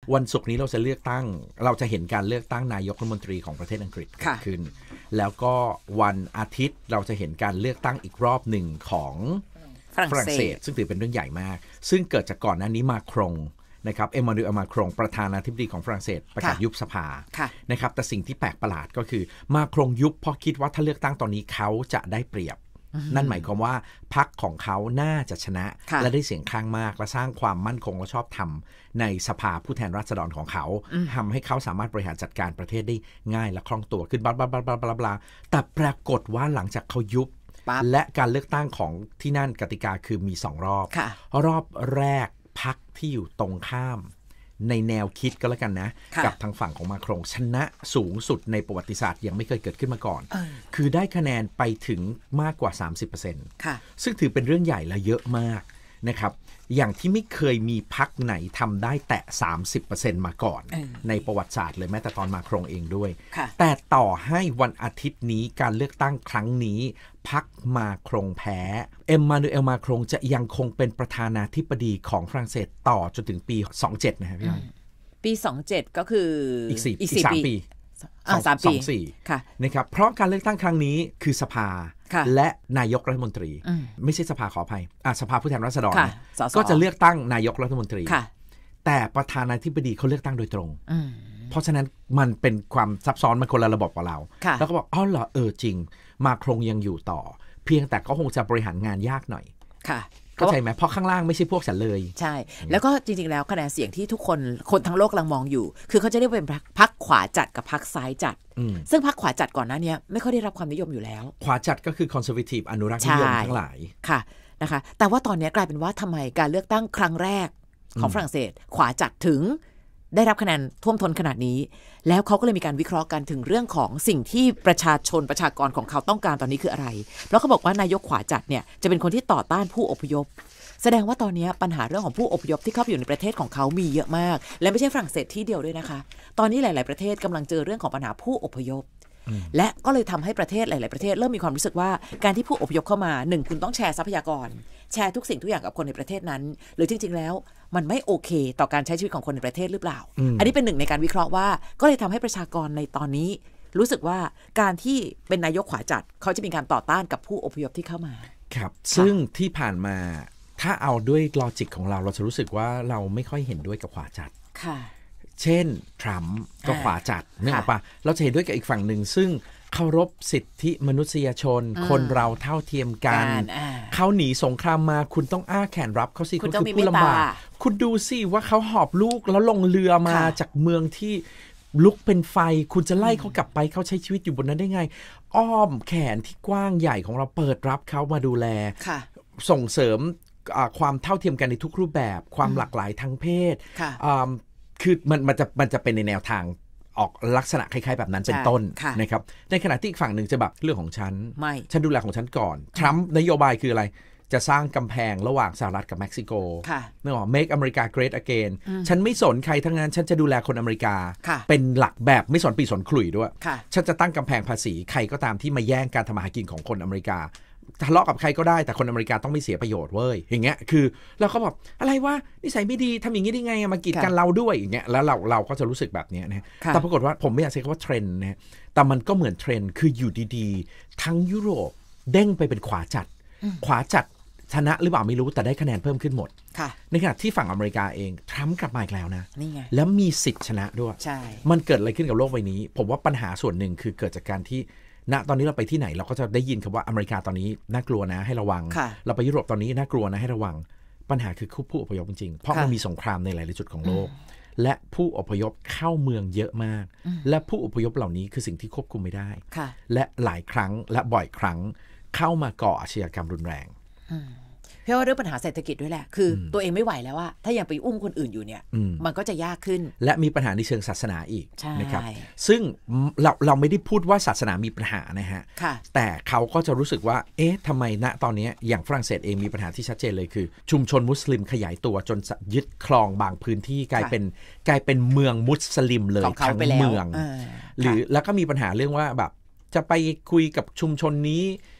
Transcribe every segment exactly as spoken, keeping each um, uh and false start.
วันศุกร์นี้เราจะเลือกตั้งเราจะเห็นการเลือกตั้งนายกรัฐมนตรีของประเทศอังกฤษเกิดขึ้นแล้วก็วันอาทิตย์เราจะเห็นการเลือกตั้งอีกรอบหนึ่งของฝรั่งเศสซึ่งถือเป็นเรื่องใหญ่มากซึ่งเกิดจากก่อนหน้านี้มาครงนะครับเอมมานูเอลมาครงประธานาธิบดีของฝรั่งเศสประกาศยุบสภานะครับแต่สิ่งที่แปลกประหลาดก็คือมาครงยุบเพราะคิดว่าถ้าเลือกตั้งตอนนี้เขาจะได้เปรียบนั่นหมายความว่าพรรคของเขาน่าจะชนะและได้เสียงข้างมากและสร้างความมั่นคงและชอบธรรมในสภาผู้แทนราษฎรของเขาทำให้เขาสามารถบริหารจัดการประเทศได้ง่ายและคล่องตัวขึ้นบลาบลาบลาบลาบลาบลาแต่ปรากฏว่าหลังจากเขายุบและการเลือกตั้งของที่นั่นกติกาคือมีสองรอบรอบแรกพรรคที่อยู่ตรงข้ามในแนวคิดก็แล้วกันนะกับทางฝั่งของมาครงชนะสูงสุดในประวัติศาสตร์ยังไม่เคยเกิดขึ้นมาก่อนคือได้คะแนนไปถึงมากกว่า สามสิบเปอร์เซ็นต์ ซึ่งถือเป็นเรื่องใหญ่และเยอะมากนะครับอย่างที่ไม่เคยมีพรรคไหนทำได้แตะ สามสิบเปอร์เซ็นต์ มาก่อนในประวัติศาสตร์เลยแม้แต่ตอนมาครงเองด้วยแต่ต่อให้วันอาทิตย์นี้การเลือกตั้งครั้งนี้พรรคมาครงแพ้เอ็มมานูเอลมาครงจะยังคงเป็นประธานาธิบดีของฝรั่งเศสต่อจนถึงปีสองสิบเจ็ดนะครับพี่ปีสองสิบเจ็ดก็คืออีกสี่อีกสามปีอ่าสามปีค่ะนะครับเพราะการเลือกตั้งครั้งนี้คือสภาและนายกรัฐมนตรีไม่ใช่สภาขออภัยอ่าสภาผู้แทนราษฎรก็จะเลือกตั้งนายกรัฐมนตรีแต่ประธานาธิบดีเขาเลือกตั้งโดยตรงเพราะฉะนั้นมันเป็นความซับซ้อนมันคนละระบบกับเราแล้วก็บอกอ๋อเหรอเออจริงมาครงยังอยู่ต่อเพียงแต่ก็คงจะบริหารงานยากหน่อยค่ะเข้าใจไหมเพราะข้างล่างไม่ใช่พวกฉันเลยใช่แล้วก็จริงๆแล้วคะแนนเสียงที่ทุกคนคนทั้งโลกกำลังมองอยู่คือเขาจะเรียกเป็นพรรคขวาจัดกับพรรคซ้ายจัดซึ่งพรรคขวาจัดก่อนหน้านี้ไม่ค่อยได้รับความนิยมอยู่แล้วขวาจัดก็คือคอนเซอร์เวทีฟอนุรักษ์นิยมทั้งหลายค่ะนะคะแต่ว่าตอนนี้กลายเป็นว่าทำไมการเลือกตั้งครั้งแรกของฝรั่งเศสขวาจัดถึงได้รับคะแนนท่วมท้นขนาดนี้แล้วเขาก็เลยมีการวิเคราะห์กันถึงเรื่องของสิ่งที่ประชาชนประชากรของเขาต้องการตอนนี้คืออะไรแล้วเขาบอกว่านายกขวาจัดเนี่ยจะเป็นคนที่ต่อต้านผู้อพยพแสดงว่าตอนนี้ปัญหาเรื่องของผู้อพยพที่เข้าไปอยู่ในประเทศของเขามีเยอะมากและไม่ใช่ฝรั่งเศสที่เดียวด้วยนะคะตอนนี้หลายๆประเทศกำลังเจอเรื่องของปัญหาผู้อพยพและก็เลยทำให้ประเทศหลายๆประเทศเริ่มมีความรู้สึกว่าการที่ผู้อพยพเข้ามาหนึ่งคุณต้องแชร์ทรัพยากรแชร์ทุกสิ่งทุกอย่างกับคนในประเทศนั้นหรือจริงๆแล้วมันไม่โอเคต่อการใช้ชีวิตของคนในประเทศหรือเปล่า อ, อันนี้เป็นหนึ่งในการวิเคราะห์ว่าก็เลยทำให้ประชากรในตอนนี้รู้สึกว่าการที่เป็นนายกขวาจัดเขาจะมีการต่อต้านกับผู้อพยพที่เข้ามาครับซึ่งที่ผ่านมาถ้าเอาด้วยลอจิกของเราเราจะรู้สึกว่าเราไม่ค่อยเห็นด้วยกับขวาจัดค่ะเช่นทรัมป์ก็ขวาจัดนึกออกปะเราจะเห็นด้วยกับอีกฝั่งหนึ่งซึ่งเคารพสิทธิมนุษยชนคนเราเท่าเทียมกันเขาหนีสงครามมาคุณต้องอ้าแขนรับเขาสิคุณคือผู้ลำบากคุณดูสิว่าเขาหอบลูกแล้วลงเรือมาจากเมืองที่ลุกเป็นไฟคุณจะไล่เขากลับไปเขาใช้ชีวิตอยู่บนนั้นได้ไงอ้อมแขนที่กว้างใหญ่ของเราเปิดรับเขามาดูแลส่งเสริมความเท่าเทียมกันในทุกรูปแบบความหลากหลายทางเพศคือมันมันจะมันจะเป็นในแนวทางออกลักษณะคล้ายๆแบบนั้นเป็นต้นนะครับในขณะที่อีกฝั่งหนึ่งจะแบบเรื่องของฉันฉันดูแลของฉันก่อนทรัมป์นโยบายคืออะไรจะสร้างกำแพงระหว่างสหรัฐกับเม็กซิโกนึกออก Make America Great Again ฉันไม่สนใครทั้งนั้นฉันจะดูแลคนอเมริกาเป็นหลักแบบไม่สนปีสนขลุ่ยด้วยฉันจะตั้งกำแพงภาษีใครก็ตามที่มาแย่งการทำมาหากินของคนอเมริกาทะเลาะกับใครก็ได้แต่คนอเมริกาต้องไม่เสียประโยชน์เว้ยอย่างเงี้ยคือแล้วเขาบอกอะไรวะนิสัยไม่ดีทำอย่างนี้ได้ไงมากีดกันเราด้วยอย่างเงี้ยแล้วเราเราก็จะรู้สึกแบบนี้นะแต่ปรากฏว่าผมไม่อยากใช้คำว่าเทรนด์นะแต่มันก็เหมือนเทรนด์คืออยู่ดีๆทั้งยุโรปเด้งไปเป็นขวาจัดขวาจัดชนะหรือเปล่าไม่รู้แต่ได้คะแนนเพิ่มขึ้นหมดในขณะที่ฝั่งอเมริกาเองทรัมป์กลับมาอีกแล้วนะแล้วมีสิทธิ์ชนะด้วยมันเกิดอะไรขึ้นกับโลกใบนี้ผมว่าปัญหาส่วนหนึ่งคือเกิดจากการที่ณตอนนี้เราไปที่ไหนเราก็จะได้ยินคำว่าอเมริกาตอนนี้น่ากลัวนะให้ระวังเราไปยุโรปตอนนี้น่ากลัวนะให้ระวังปัญหาคือผู้อพยพจริงๆเพราะมันมีสงครามในหลายๆจุดของโลกและผู้อพยพเข้าเมืองเยอะมากและผู้อพยพเหล่านี้คือสิ่งที่ควบคุมไม่ได้และหลายครั้งและบ่อยครั้งเข้ามาก่ออาชญากรรมรุนแรงเพราะว่าเรื่องปัญหาเศรษฐกิจด้วยแหละคือตัวเองไม่ไหวแล้วว่าถ้ายังไปอุ้มคนอื่นอยู่เนี่ยมันก็จะยากขึ้นและมีปัญหาในเชิงศาสนาอีกนะครับซึ่งเราเราไม่ได้พูดว่าศาสนามีปัญหานะฮะแต่เขาก็จะรู้สึกว่าเอ๊ะทำไมณตอนนี้อย่างฝรั่งเศสเองมีปัญหาที่ชัดเจนเลยคือชุมชนมุสลิมขยายตัวจนยึดครองบางพื้นที่กลายเป็นกลายเป็นเมืองมุสลิมเลยทั้งเมืองหรือแล้วก็มีปัญหาเรื่องว่าแบบจะไปคุยกับชุมชนนี้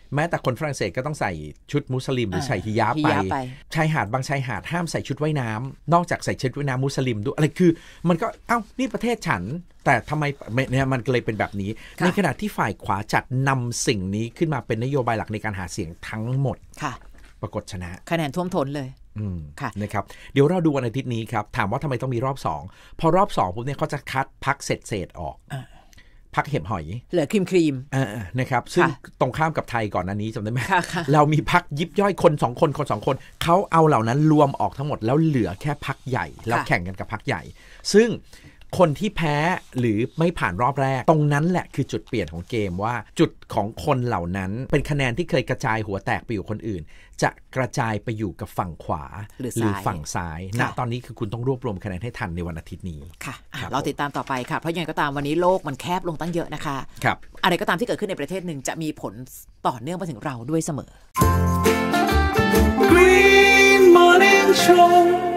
แม้แต่คนฝรั่งเศสก็ต้องใส่ชุดมุสลิมหรือใส่ฮิญาบไปชายหาดบางชายหาดห้ามใส่ชุดว่ายน้ำนอกจากใส่ชุดว่ายน้ำมุสลิมด้วยอะไรคือมันก็เอ้านี่ประเทศฉันแต่ทำไมเนี่ยมันเลยเป็นแบบนี้ในขณะที่ฝ่ายขวาจัดนำสิ่งนี้ขึ้นมาเป็นนโยบายหลักในการหาเสียงทั้งหมดปรากฏชนะคะแนนท่วมท้นเลยนะครับเดี๋ยวเราดูวันอาทิตย์นี้ครับถามว่าทำไมต้องมีรอบสองพอรอบสองปุ๊บเนี่ยเขาจะคัดพักเศษเศษออกพักเห็บหอยเหลือครีมครีมนะครับซึ่งตรงข้ามกับไทยก่อนหน้านี้จำได้ไหมเรามีพักยิบย่อยคนสองคนคนสองคนเขาเอาเหล่านั้นรวมออกทั้งหมดแล้วเหลือแค่พักใหญ่แล้วแข่งกันกับพักใหญ่ซึ่งคนที่แพ้หรือไม่ผ่านรอบแรกตรงนั้นแหละคือจุดเปลี่ยนของเกมว่าจุดของคนเหล่านั้นเป็นคะแนนที่เคยกระจายหัวแตกไปอยู่คนอื่นจะกระจายไปอยู่กับฝั่งขวาหรือ, หรือฝั่งซ้ายณตอนนี้คือคุณต้องรวบรวมคะแนนให้ทันในวันอาทิตย์นี้ค่ะเราติดตามต่อไปค่ะเพราะยังไงก็ตามวันนี้โลกมันแคบลงตั้งเยอะนะคะครับอะไรก็ตามที่เกิดขึ้นในประเทศหนึ่งจะมีผลต่อเนื่องไปถึงเราด้วยเสมอ Green Morning Show